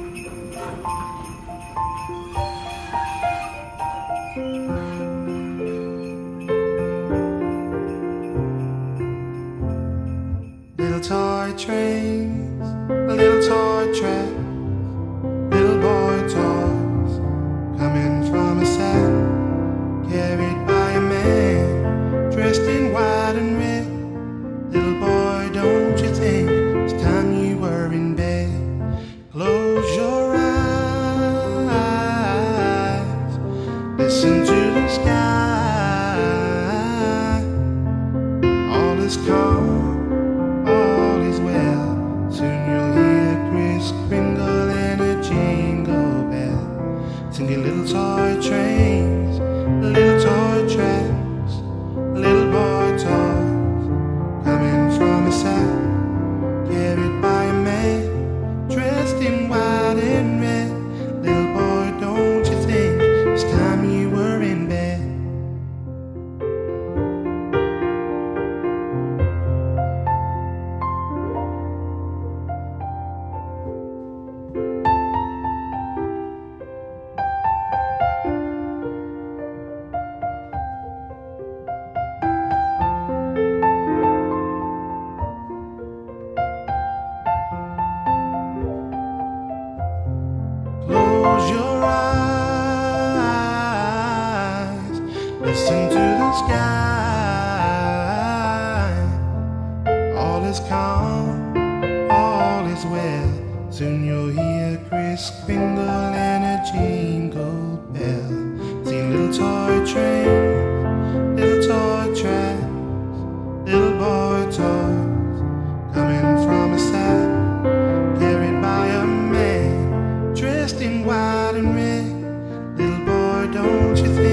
Little toy trains, little toy tracks, little boy toys coming from a sack, carried by a man dressed in white and red. Little boy, don't you think it's time you were in bed? Close your eyes, listen to the sky. All is calm, all is well. Soon you'll hear Kris Kringle and a jingle bell, singing little toy trains, little toy tracks, little boy toys coming from a sack, carried by a man dressed in white and red. Little boy, don't you think it's time you were in bed? Close your eyes, listen to the sky. All is calm, all is well. Soon you'll hear Kris Kringle and a jingle bell. See little toy trains, little toy tracks, little boy toys coming from a sack, carried by a man dressed in white and red. Little boy, don't you think